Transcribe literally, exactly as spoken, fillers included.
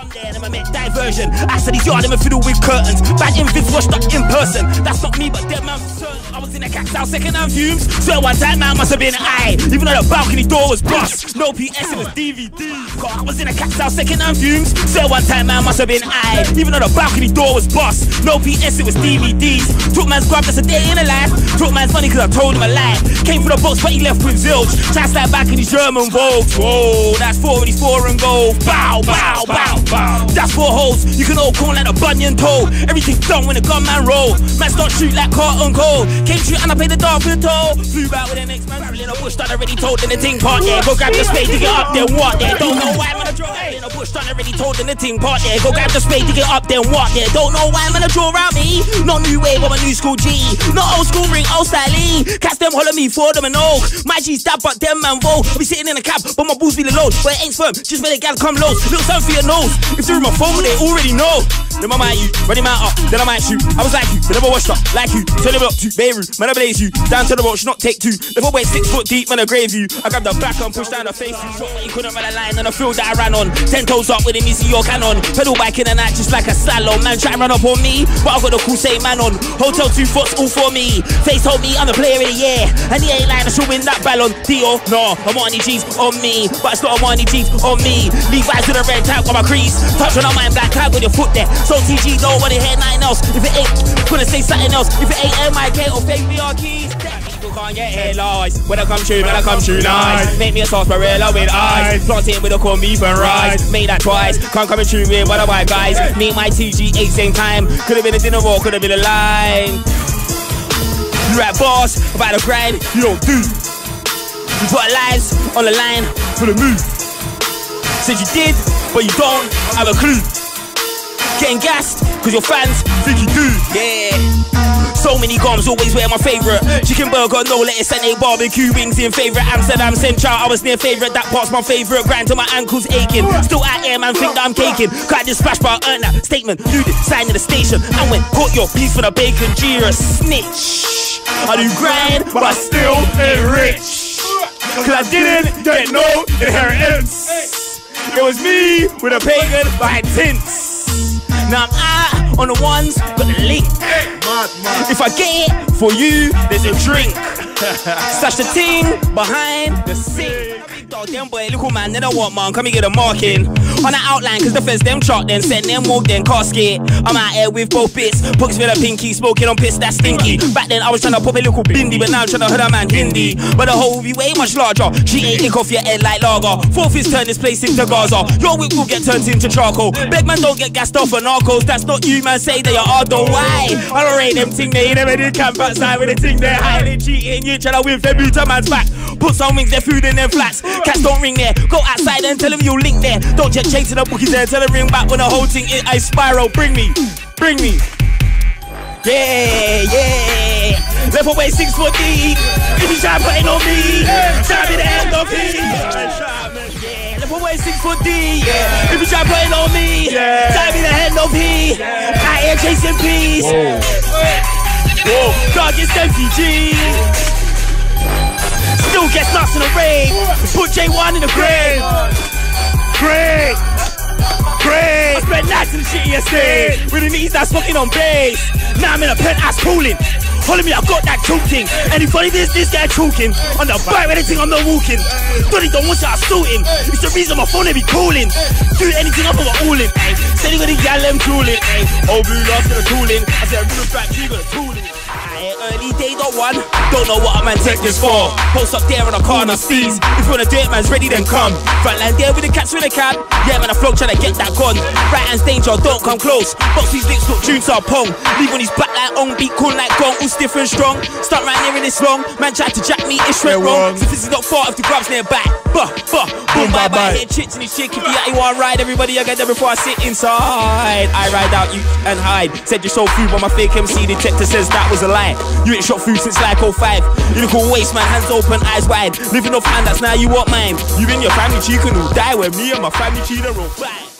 Come there, them I make diversion. I said these yard, them fiddle with curtains. Bad invis washed up in person. That's not me, but dead man for certain. I was in a cactus house, second hand fumes. So one time, man, must have been I. Even though the balcony door was bust. No P S, it was D V D. I was in a cactus house, second hand fumes. So one time, man, must have been I. Even though the balcony door was bust. No P S, it was D V Ds. Took man's grub, that's a day in a life. Took man's money cause I told him a lie. Came for the box, but he left with zilch. Try to slide back in his German Vogues. Whoa, that's four and he's four and go. Bow, bow, bow, bow. That's four holes. You can all call like a bunion toe. Everything done when the gunman roll. Man start shoot like carton cold. Came shoot and I played the dog with toe. Flew back with the next man. In a bush done already told in the ting part there. Go grab the spade to get up there. What there? Don't know why I'm gonna draw. In a bush done already told in the ting part there. Go grab the spade to get up there. What there? Don't know why I'm gonna draw around me. Not new wave, I'm a new school G. Not old school ring, old style E. Cats them holler me for them and oak. My G's dab but them man roll. I be sitting in a cab but my balls feeling low. But it ain't firm, just when the gal come low. Little something for your nose. If they're in my phone, they already know. Then I might you, run him out up, then I might shoot. I was like you, but never washed up, like you. Turn him up to Beirut, man I blaze you. Down to the road, should not take two. The football six foot deep, man I grave you. I grabbed the back and pushed down the face. Shot but he couldn't run a line and I feel that I ran on. Ten toes up with him, you see your cannon. Pedal bike in the night just like a salon. Man try to run up on me, but I got the cool same man on. Hotel two foots all for me. Face told me I'm the player of the year. And he ain't lying, I should win that ballon. Dio, no, Armani G's on me. But it's not Armani G's on me. Levi's with a red tag on my crease. Touch on my black tag with your foot there. So T G don't want to hear nothing else. If it ain't, couldn't say something else. If it ain't M I K or fake V R keys. People can't get here lies. When I come true, when I come true nice. Make me a sarsaparilla with eyes. Planting with a corn beef and rice. Made that twice. Can't come true with one of my guys. Me and my T G eight same time. Could have been a dinner or could have been a line. You rap boss about the grind. You don't do. You put lives on the line for the move. Said you did, but you don't have a clue. Getting gassed, cause your fans think you do. Yeah. So many gums, always wear my favourite. Chicken burger, no lettuce and eight barbecue wings in favourite. Amsterdam Central, I was near favourite. That part's my favourite. Grind till my ankles aching. Still out here, man, think that I'm caking. Can't just splash, but I earned that statement. You did sign in the station. And went, got your piece for the bacon. G, you're a snitch. I do grind, but I still ain't rich. Cause I didn't get no inheritance. It was me with a pagan behind tints. Now I'm out on the ones, got the link. If I get it for you, there's a drink. Stash the ting behind the sink. Dog, them boy, little man, they don't want man. Come and get a marking on the outline, cause the fence them chart, then send them walk, then casket. I'm out here with both bits. Books with a pinky, smoking on piss, that's stinky. Back then I was trying to pop a little bindi, but now I'm trying to hurt a man Hindi. But the whole will be way much larger. She ain't lick off your head like lager. Fourth is turn this place into Gaza. Your whip will get turned into charcoal. Beg man don't get gassed off for narcos. That's not you, man, say they are though. Why? I don't rate them ting, they never did camp outside with the ting, they're hiding, cheating. You trying to win them boot a man's back. Put some wings, their food in them flats. Cats don't ring there. Go outside and tell them you link there. Don't just chase to the bookies there. Tell them ring back when the whole thing is I spiral. Bring me, bring me. Yeah, yeah. Left away six foot deep. If you try putting on me, try me the end of me. Yeah, left away six foot deep. Yeah. If you try putting on me, try me the hand of he. I ain't chasing peace. Whoa, dog is M P G. Still gets nuts in the rave. Put J one in the grave. Great, great. I spent nights in the shitty estate with the knees that's fucking on bass. Now I'm in a penthouse cooling. Holding me, I got that choke thing. Anybody this, this guy choking. On the bike with anything, I'm not walking. Donny don't want you, I suit him. It's the reason my phone they be calling. Do anything, I'm gonna all in. Steady got the gal, them tooling. Oh, blue lost to the tooling. I said, real back, you got the tooling. Early day got one. Don't know what a man take this for. Post up there on a car and I sees. If you wanna do it, man's ready, then come. Frontline there with the cats with the cab. Yeah, man, I float trying to get that gun. Right hand's danger, don't come close. Box these lips, look, tunes are pong. Leave on his back like on, beat cool like gong. All stiff and strong. Start right near in this long. Man tried to jack me, it's straight wrong. So this is not far if the grub's near back. Buh, buh, boom, bye, bye. Head chits in his chick. If you at you want ride, everybody I get there before I sit inside. I ride out you and hide. Said you sold food, but my fake M C detector says that was a lie. You ain't shot food since like oh five. You look all waste, man, hands open, eyes wide. Living off hand, that's now you want mine. You and your family cheek and will die when me and my family cheat are all fine.